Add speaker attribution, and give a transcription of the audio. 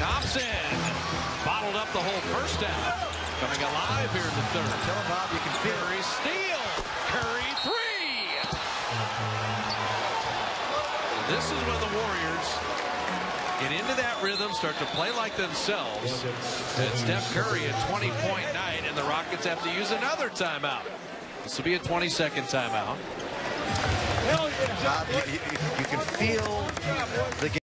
Speaker 1: Thompson bottled up the whole first half. Coming alive here in the third.
Speaker 2: Tell him, Bob, you can feel
Speaker 1: Curry steal. Curry three. This is when the Warriors get into that rhythm, start to play like themselves. And Steph Curry at 20-point night, and the Rockets have to use another timeout. This will be a 20-second timeout.
Speaker 2: Bob, you can feel the game.